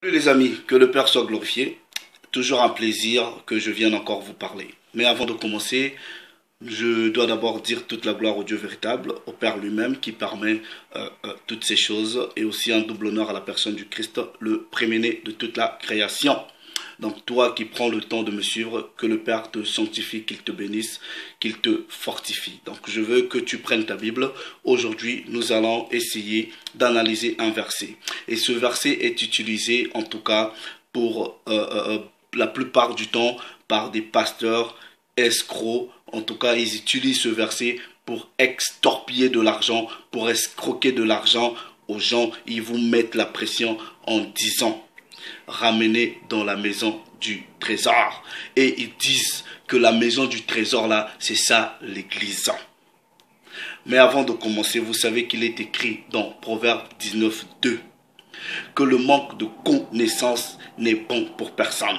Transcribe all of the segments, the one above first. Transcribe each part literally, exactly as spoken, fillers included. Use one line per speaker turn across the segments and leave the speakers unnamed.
Salut les amis, que le Père soit glorifié. Toujours un plaisir que je vienne encore vous parler. Mais avant de commencer, je dois d'abord dire toute la gloire au Dieu véritable, au Père lui-même qui permet euh, euh, toutes ces choses, et aussi un double honneur à la personne du Christ, le préméné de toute la création. Donc toi qui prends le temps de me suivre, que le Père te sanctifie, qu'il te bénisse, qu'il te fortifie. Donc je veux que tu prennes ta Bible. Aujourd'hui, nous allons essayer d'analyser un verset. Et ce verset est utilisé en tout cas pour euh, euh, la plupart du temps par des pasteurs escrocs. En tout cas, ils utilisent ce verset pour extorpiller de l'argent, pour escroquer de l'argent aux gens. Ils vous mettent la pression en disant: ramener dans la maison du trésor. Et ils disent que la maison du trésor là, c'est ça l'église. Mais avant de commencer, vous savez qu'il est écrit dans Proverbe dix-neuf, deux que le manque de connaissance n'est bon pour personne.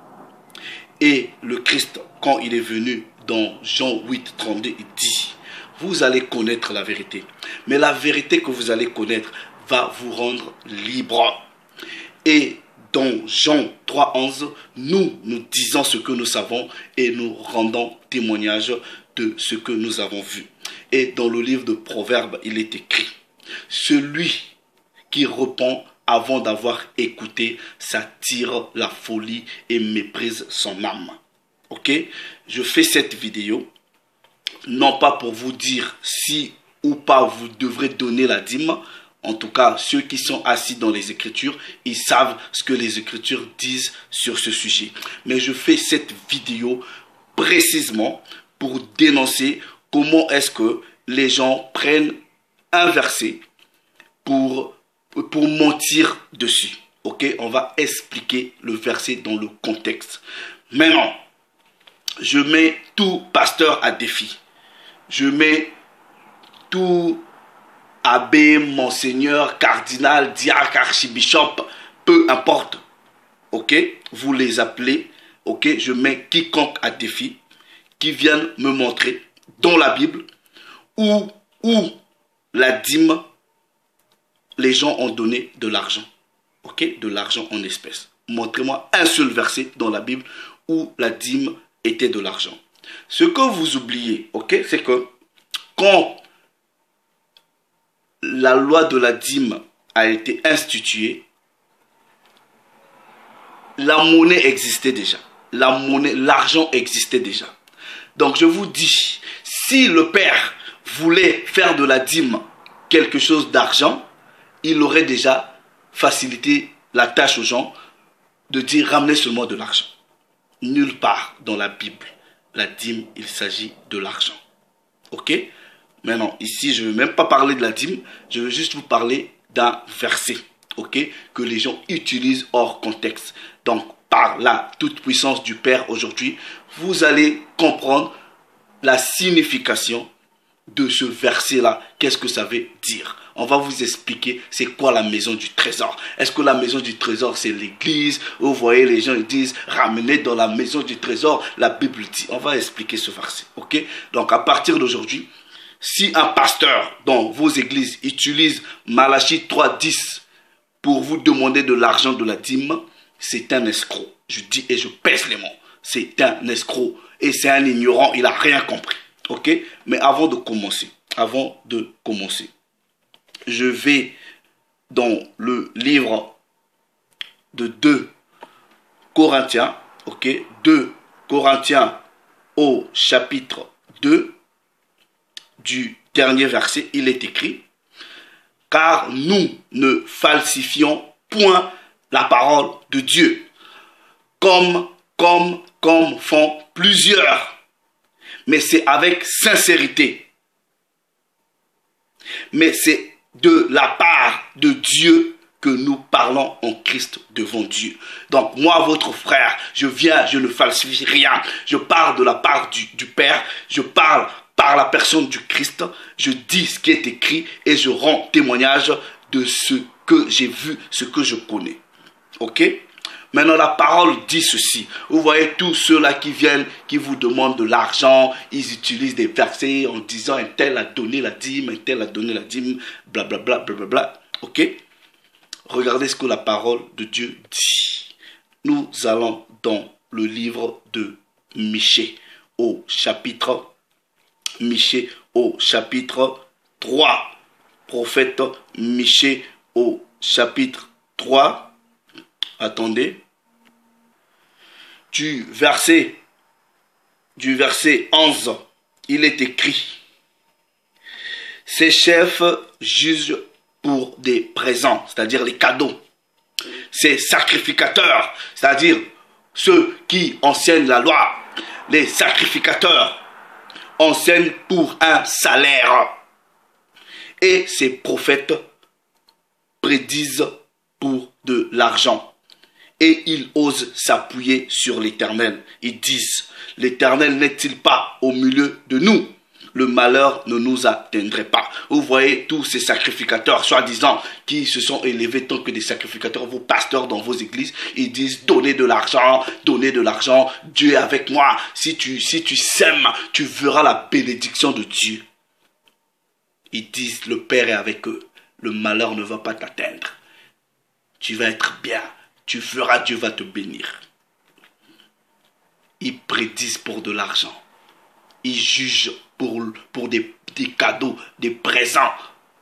Et le Christ, quand il est venu dans Jean huit, trente-deux, il dit: vous allez connaître la vérité, mais la vérité que vous allez connaître va vous rendre libre. Et dans Jean trois, onze, nous, nous disons ce que nous savons et nous rendons témoignage de ce que nous avons vu. Et dans le livre de Proverbes, il est écrit: celui qui repent avant d'avoir écouté s'attire la folie et méprise son âme. Ok? Je fais cette vidéo, non pas pour vous dire si ou pas vous devrez donner la dîme. En tout cas, ceux qui sont assis dans les Écritures, ils savent ce que les Écritures disent sur ce sujet. Mais je fais cette vidéo précisément pour dénoncer comment est-ce que les gens prennent un verset pour, pour mentir dessus. Ok, on va expliquer le verset dans le contexte. Maintenant, je mets tout pasteur à défi. Je mets tout abbé, monseigneur, cardinal, diacre, archibishop, peu importe, ok, vous les appelez, ok, je mets quiconque à défi, qui viennent me montrer dans la Bible où, où la dîme, les gens ont donné de l'argent, ok, de l'argent en espèces. Montrez-moi un seul verset dans la Bible où la dîme était de l'argent. Ce que vous oubliez, ok, c'est que quand la loi de la dîme a été instituée, la monnaie existait déjà. La monnaie, l'argent existait déjà. Donc je vous dis, si le père voulait faire de la dîme quelque chose d'argent, il aurait déjà facilité la tâche aux gens de dire: ramenez seulement de l'argent. Nulle part dans la Bible, la dîme, il s'agit de l'argent. Ok? Maintenant, ici, je ne veux même pas parler de la dîme, je veux juste vous parler d'un verset, ok, que les gens utilisent hors contexte. Donc, par la toute-puissance du Père aujourd'hui, vous allez comprendre la signification de ce verset-là. Qu'est-ce que ça veut dire? On va vous expliquer c'est quoi la maison du trésor. Est-ce que la maison du trésor, c'est l'église? Vous voyez, les gens ils disent ramenez dans la maison du trésor. La Bible dit. On va expliquer ce verset, ok? Donc, à partir d'aujourd'hui, si un pasteur dans vos églises utilise Malachie trois, dix pour vous demander de l'argent de la dîme, c'est un escroc. Je dis et je pèse les mots. C'est un escroc et c'est un ignorant, il n'a rien compris. Ok? Mais avant de commencer, avant de commencer, je vais dans le livre de deux Corinthiens, ok? deux Corinthiens au chapitre deux. Du dernier verset, il est écrit: car nous ne falsifions point la parole de Dieu, comme, comme, comme font plusieurs, mais c'est avec sincérité. Mais c'est de la part de Dieu que nous parlons en Christ devant Dieu. Donc moi, votre frère, je viens, je ne falsifie rien. Je parle de la part du, du Père, je parle par la personne du Christ, je dis ce qui est écrit et je rends témoignage de ce que j'ai vu, ce que je connais. Ok? Maintenant, la parole dit ceci. Vous voyez tous ceux-là qui viennent, qui vous demandent de l'argent, ils utilisent des versets en disant un tel a donné la dîme, un tel a donné la dîme, blablabla, blablabla. Ok? Regardez ce que la parole de Dieu dit. Nous allons dans le livre de Michée au chapitre Michée au chapitre trois. Prophète Michée au chapitre trois. Attendez. Du verset du verset onze, il est écrit: ces chefs jugent pour des présents, c'est-à-dire les cadeaux. Ces sacrificateurs, c'est-à-dire ceux qui enseignent la loi, les sacrificateurs enseignent pour un salaire. Et ces prophètes prédisent pour de l'argent. Et ils osent s'appuyer sur l'Éternel. Ils disent: l'Éternel n'est-il pas au milieu de nous? Le malheur ne nous atteindrait pas. Vous voyez tous ces sacrificateurs, soi-disant, qui se sont élevés tant que des sacrificateurs, vos pasteurs dans vos églises, ils disent: donnez de l'argent, donnez de l'argent, Dieu est avec moi. Si tu, si tu sèmes, tu verras la bénédiction de Dieu. Ils disent: le Père est avec eux, le malheur ne va pas t'atteindre. Tu vas être bien, tu feras, Dieu va te bénir. Ils prédisent pour de l'argent. Ils jugent pour, pour des, des cadeaux, des présents.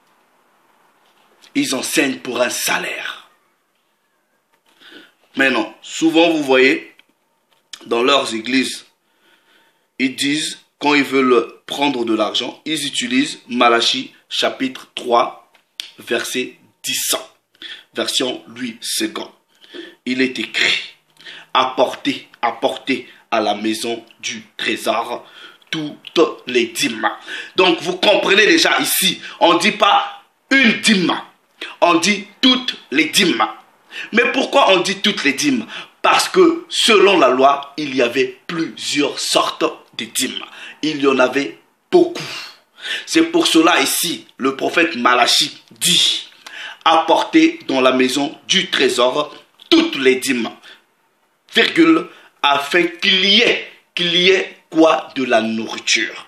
Ils enseignent pour un salaire. Maintenant, souvent vous voyez, dans leurs églises, ils disent, quand ils veulent prendre de l'argent, ils utilisent Malachie chapitre trois, verset dix. Version Louis second. Il est écrit: apportez, apportez à la maison du trésor toutes les dîmes. Donc vous comprenez déjà ici, on ne dit pas une dîme, on dit toutes les dîmes. Mais pourquoi on dit toutes les dîmes? Parce que selon la loi, il y avait plusieurs sortes de dîmes. Il y en avait beaucoup. C'est pour cela ici, le prophète Malachie dit: apportez dans la maison du trésor toutes les dîmes, virgule, afin qu'il y ait, qu'il y ait quoi? De la nourriture.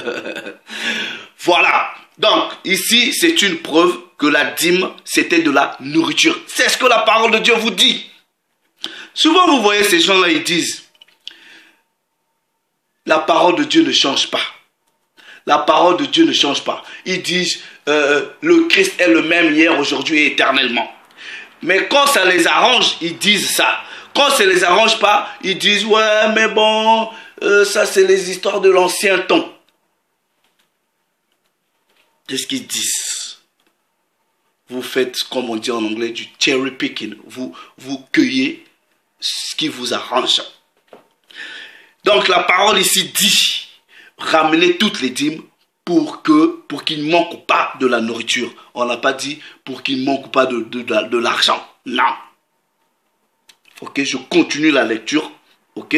Voilà. Donc, ici, c'est une preuve que la dîme, c'était de la nourriture. C'est ce que la parole de Dieu vous dit. Souvent, vous voyez ces gens-là, ils disent: la parole de Dieu ne change pas. La parole de Dieu ne change pas. Ils disent, euh, le Christ est le même hier, aujourd'hui et éternellement. Mais quand ça les arrange, ils disent ça. Quand ça ne les arrange pas, ils disent: ouais, mais bon, euh, ça c'est les histoires de l'ancien temps. Qu'est-ce qu'ils disent? Vous faites, comme on dit en anglais, du cherry picking. Vous, vous cueillez ce qui vous arrange. Donc la parole ici dit: ramenez toutes les dîmes pour que, pour qu'il ne manque pas de la nourriture. On n'a pas dit pour qu'il ne manque pas de, de, de, de l'argent. Non. Ok, je continue la lecture. Ok.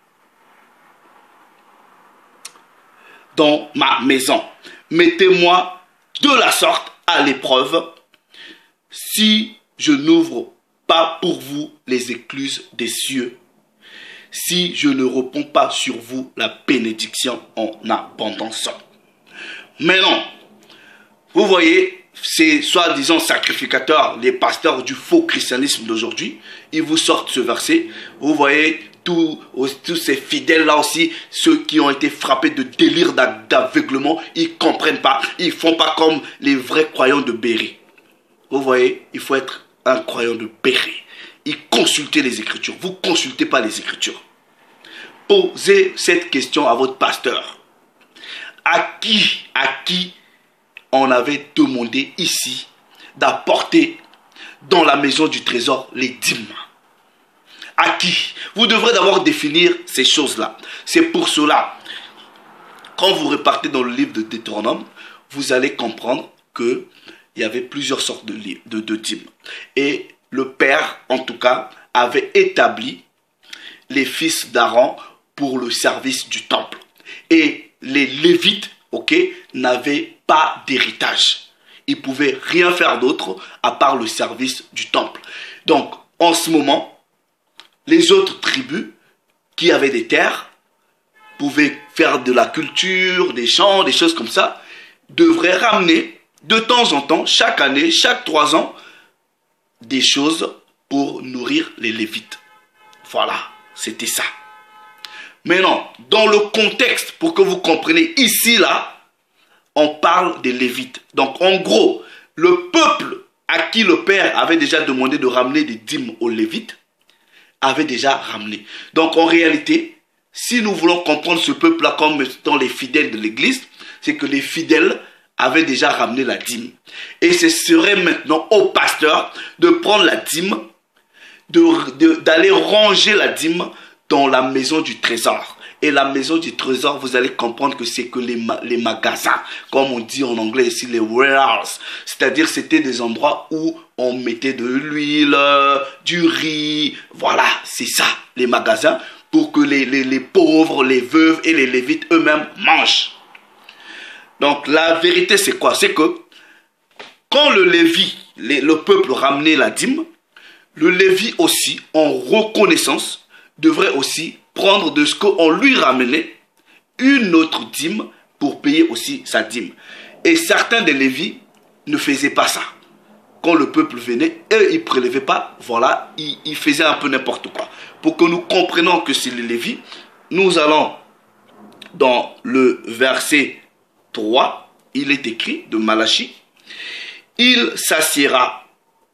Dans ma maison, mettez-moi de la sorte à l'épreuve, si je n'ouvre pas pour vous les écluses des cieux, si je ne réponds pas sur vous la bénédiction en abondance. Maintenant, vous voyez, ces soi-disant sacrificateurs, les pasteurs du faux christianisme d'aujourd'hui, ils vous sortent ce verset. Vous voyez, tous, tous ces fidèles-là aussi, ceux qui ont été frappés de délire d'aveuglement, ils ne comprennent pas. Ils ne font pas comme les vrais croyants de Béry. Vous voyez, il faut être un croyant de Béry. Ils consultent les Écritures. Vous ne consultez pas les Écritures. Posez cette question à votre pasteur. À qui, à qui on avait demandé ici d'apporter dans la maison du trésor les dîmes? À qui? Vous devrez d'abord définir ces choses-là. C'est pour cela, quand vous repartez dans le livre de Deutéronome, vous allez comprendre qu'il y avait plusieurs sortes de, de, de dîmes. Et le Père, en tout cas, avait établi les fils d'Aaron pour le service du temple. Et les Lévites, ok, n'avaient pas d'héritage. Ils ne pouvaient rien faire d'autre à part le service du temple. Donc, en ce moment, les autres tribus qui avaient des terres pouvaient faire de la culture, des champs, des choses comme ça, devraient ramener de temps en temps, chaque année, chaque trois ans, des choses pour nourrir les Lévites. Voilà, c'était ça. Maintenant, dans le contexte, pour que vous compreniez, ici, là, on parle des Lévites. Donc, en gros, le peuple à qui le Père avait déjà demandé de ramener des dîmes aux Lévites, avait déjà ramené. Donc, en réalité, si nous voulons comprendre ce peuple-là comme étant les fidèles de l'Église, c'est que les fidèles avaient déjà ramené la dîme. Et ce serait maintenant au pasteur de prendre la dîme, d'aller ranger la dîme dans la maison du trésor. Et la maison du trésor, vous allez comprendre que c'est que les, ma les magasins, comme on dit en anglais ici, les warehouses. C'est-à-dire c'était des endroits où on mettait de l'huile, du riz. Voilà, c'est ça, les magasins, pour que les, les, les pauvres, les veuves et les lévites eux-mêmes mangent. Donc la vérité c'est quoi? C'est que quand le Lévi, les, le peuple ramenait la dîme, le Lévi aussi, en reconnaissance, devrait aussi prendre de ce qu'on lui ramenait une autre dîme pour payer aussi sa dîme. Et certains des Lévis ne faisaient pas ça. Quand le peuple venait, eux, ils ne prélevaient pas, voilà, ils, ils faisaient un peu n'importe quoi. Pour que nous comprenions que c'est les Lévis, nous allons dans le verset trois, il est écrit de Malachie, il s'assiera,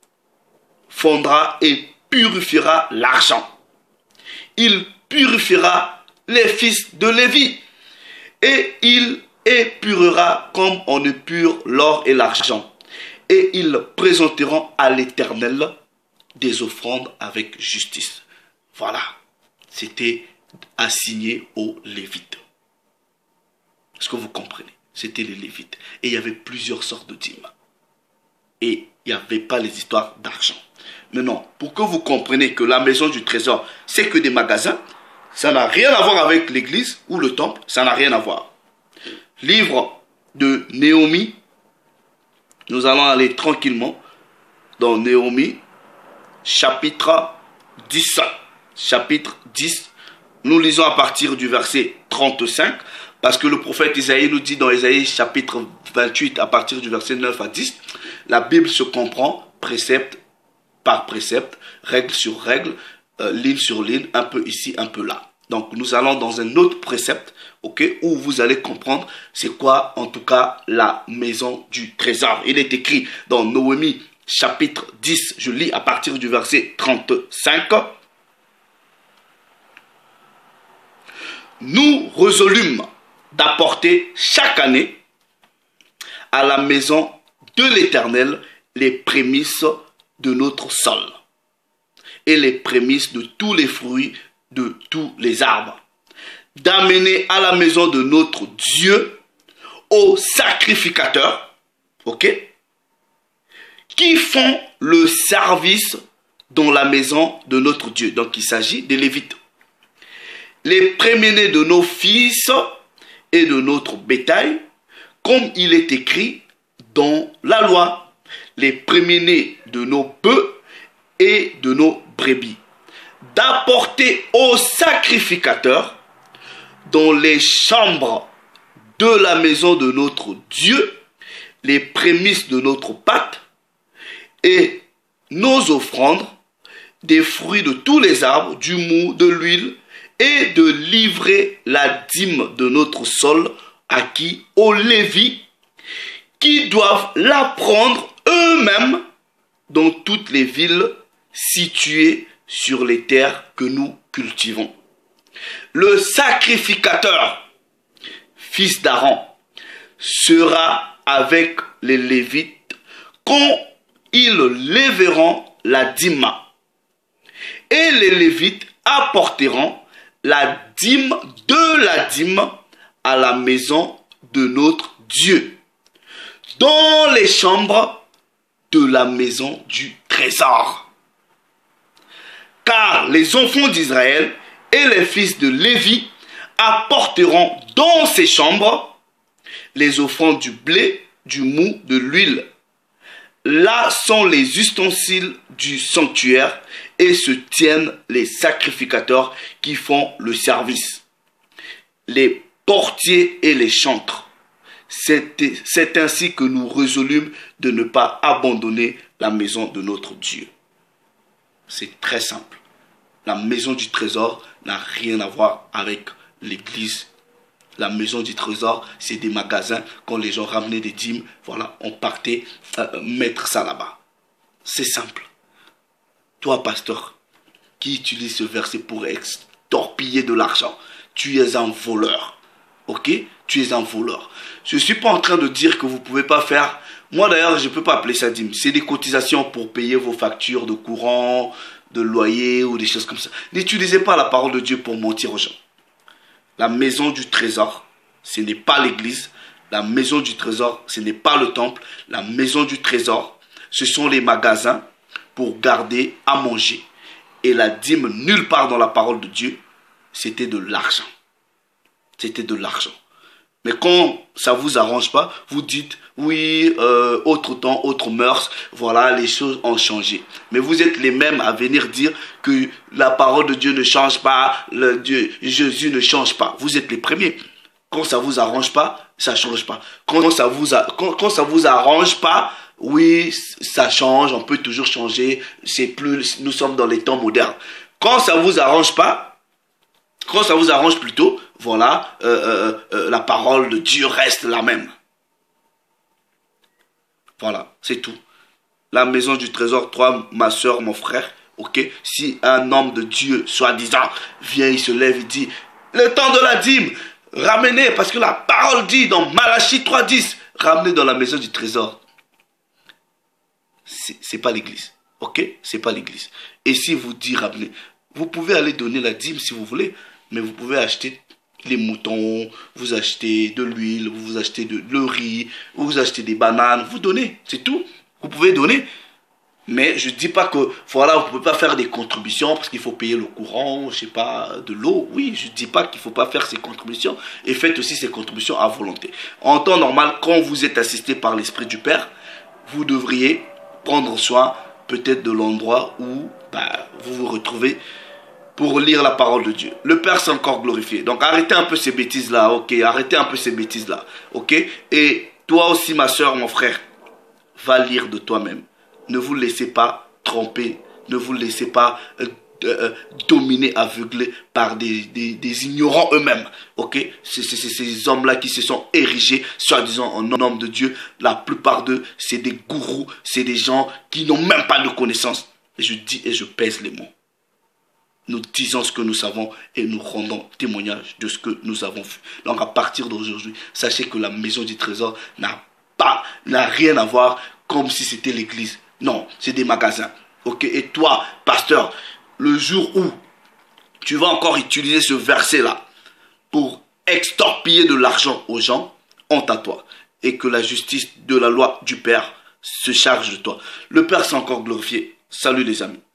fondra et purifiera l'argent. Il purifiera les fils de Lévi et il épurera comme on épure l'or et l'argent. Et ils présenteront à l'Éternel des offrandes avec justice. Voilà, c'était assigné aux Lévites. Est-ce que vous comprenez? C'était les Lévites. Et il y avait plusieurs sortes de dîmes. Et il n'y avait pas les histoires d'argent. Maintenant, pour que vous compreniez que la maison du trésor, c'est que des magasins, ça n'a rien à voir avec l'église ou le temple, ça n'a rien à voir. Livre de Néhémie, nous allons aller tranquillement dans Néhémie, chapitre dix. Chapitre dix, nous lisons à partir du verset trente-cinq, parce que le prophète Isaïe nous dit dans Isaïe chapitre vingt-huit, à partir du verset neuf à dix, la Bible se comprend précepte par précepte, règle sur règle, euh, ligne sur ligne, un peu ici, un peu là. Donc nous allons dans un autre précepte, ok, où vous allez comprendre c'est quoi en tout cas la maison du trésor. Il est écrit dans Néhémie chapitre dix, je lis à partir du verset trente-cinq. Nous résolûmes d'apporter chaque année à la maison de l'Éternel les prémices de notre sol et les prémices de tous les fruits de tous les arbres, d'amener à la maison de notre Dieu aux sacrificateurs, ok, qui font le service dans la maison de notre Dieu. Donc il s'agit des Lévites. Les premiers-nés de nos fils et de notre bétail, comme il est écrit dans la loi. Les premiers-nés de nos bœufs et de nos brebis, d'apporter aux sacrificateurs dans les chambres de la maison de notre Dieu les prémices de notre pâte et nos offrandes, des fruits de tous les arbres, du mou, de l'huile, et de livrer la dîme de notre sol à qui? Aux Lévites, qui doivent la prendre eux-mêmes dans toutes les villes situées sur les terres que nous cultivons. Le sacrificateur, fils d'Aaron, sera avec les Lévites quand ils lèveront la dîme. Et les Lévites apporteront la dîme de la dîme à la maison de notre Dieu, dans les chambres de la maison du trésor. Car les enfants d'Israël et les fils de Lévi apporteront dans ces chambres les offrandes du blé, du mou, de l'huile. Là sont les ustensiles du sanctuaire et se tiennent les sacrificateurs qui font le service, les portiers et les chantres. C'est ainsi que nous résolûmes de ne pas abandonner la maison de notre Dieu. C'est très simple. La maison du trésor n'a rien à voir avec l'église. La maison du trésor, c'est des magasins. Quand les gens ramenaient des dîmes, voilà, on partait euh, mettre ça là-bas. C'est simple. Toi, pasteur, qui utilise ce verset pour extorpiller de l'argent, tu es un voleur. Ok? Tu es un voleur. Je ne suis pas en train de dire que vous ne pouvez pas faire. Moi d'ailleurs, je ne peux pas appeler ça dîme. C'est des cotisations pour payer vos factures de courant, de loyer ou des choses comme ça. N'utilisez pas la parole de Dieu pour mentir aux gens. La maison du trésor, ce n'est pas l'église. La maison du trésor, ce n'est pas le temple. La maison du trésor, ce sont les magasins pour garder à manger. Et la dîme, nulle part dans la parole de Dieu, c'était de l'argent. C'était de l'argent. Mais quand ça ne vous arrange pas, vous dites, oui, euh, autre temps, autre mœurs, voilà, les choses ont changé. Mais vous êtes les mêmes à venir dire que la parole de Dieu ne change pas, le Dieu, Jésus ne change pas. Vous êtes les premiers. Quand ça ne vous arrange pas, ça ne change pas. Quand ça vous a, quand, quand ça vous arrange pas, oui, ça change, on peut toujours changer. C'est plus, nous sommes dans les temps modernes. Quand ça ne vous arrange pas, quand ça vous arrange plutôt, voilà, euh, euh, euh, la parole de Dieu reste la même. Voilà, c'est tout. La maison du trésor, toi, ma soeur, mon frère, ok. Si un homme de Dieu, soi-disant, vient, il se lève, il dit, le temps de la dîme, ramenez, parce que la parole dit dans Malachie trois dix, ramenez dans la maison du trésor. C'est pas l'église, ok. C'est pas l'église. Et si vous dites ramenez, vous pouvez aller donner la dîme si vous voulez, mais vous pouvez acheter les moutons, vous achetez de l'huile, vous achetez de le riz, vous achetez des bananes, vous donnez, c'est tout. Vous pouvez donner. Mais je ne dis pas que, voilà, vous ne pouvez pas faire des contributions parce qu'il faut payer le courant, je ne sais pas, de l'eau. Oui, je ne dis pas qu'il ne faut pas faire ces contributions. Et faites aussi ces contributions à volonté. En temps normal, quand vous êtes assisté par l'Esprit du Père, vous devriez prendre soin peut-être de l'endroit où bah, vous vous retrouvez pour lire la parole de Dieu. Le Père s'est encore glorifié. Donc arrêtez un peu ces bêtises-là, ok? Arrêtez un peu ces bêtises-là, ok? Et toi aussi, ma soeur, mon frère, va lire de toi-même. Ne vous laissez pas tromper. Ne vous laissez pas euh, euh, dominer, aveugler par des, des, des ignorants eux-mêmes, ok? C'est ces hommes-là qui se sont érigés, soi-disant en homme de Dieu. La plupart d'eux, c'est des gourous, c'est des gens qui n'ont même pas de connaissances. Et je dis et je pèse les mots. Nous disons ce que nous savons et nous rendons témoignage de ce que nous avons vu. Donc à partir d'aujourd'hui, sachez que la maison du trésor n'a pas, n'a rien à voir comme si c'était l'église. Non, c'est des magasins. Ok? Et toi, pasteur, le jour où tu vas encore utiliser ce verset-là pour extorpiller de l'argent aux gens, honte à toi. Et que la justice de la loi du Père se charge de toi. Le Père s'est encore glorifié. Salut les amis.